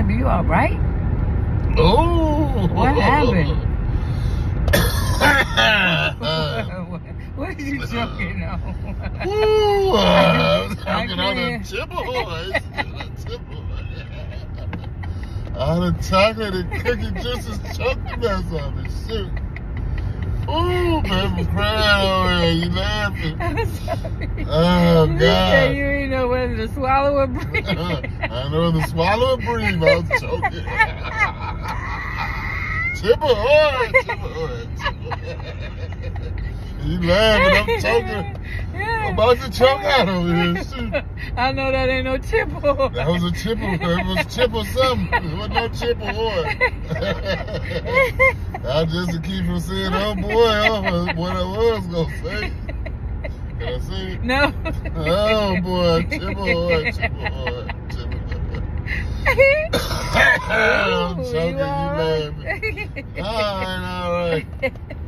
baby, you all right? Oh. What happened? What are you joking on? Ooh, I'm I on a chipper horse. All the chocolate and cookie juices choked the mess out of it. Shoot. Ooh, baby, crying over here. You laughing. I'm sorry. Oh, You God. said you ain't know whether to swallow or breathe. I know the swallow or breathe. I was choking. Chipper horse. You laughing. I'm choking. I'm about to choke out over here. Shoot. I know that ain't no chipper. That was a chipper. It was chipper something. It wasn't no chipper horse. I just to keep from saying, oh boy, what I was going to say. Can I say it? No. Oh boy, chipper horse, chipper horse, chipper horse. I'm choking, you laughing. All right.